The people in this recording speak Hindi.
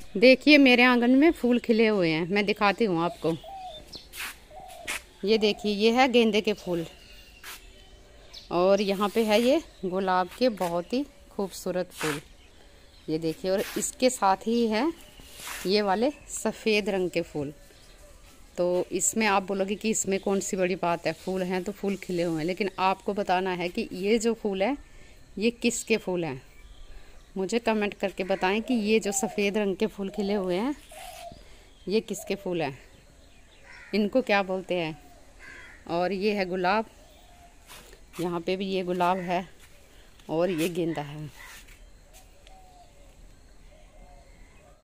देखिए मेरे आंगन में फूल खिले हुए हैं, मैं दिखाती हूँ आपको। ये देखिए, ये है गेंदे के फूल और यहाँ पे है ये गुलाब के बहुत ही खूबसूरत फूल। ये देखिए, और इसके साथ ही है ये वाले सफ़ेद रंग के फूल। तो इसमें आप बोलोगे कि इसमें कौन सी बड़ी बात है, फूल हैं तो फूल खिले हुए हैं, लेकिन आपको बताना है कि ये जो फूल है ये किसके फूल हैं। मुझे कमेंट करके बताएं कि ये जो सफ़ेद रंग के फूल खिले हुए हैं ये किसके फूल हैं, इनको क्या बोलते हैं। और ये है गुलाब, यहाँ पे भी ये गुलाब है और ये गेंदा है।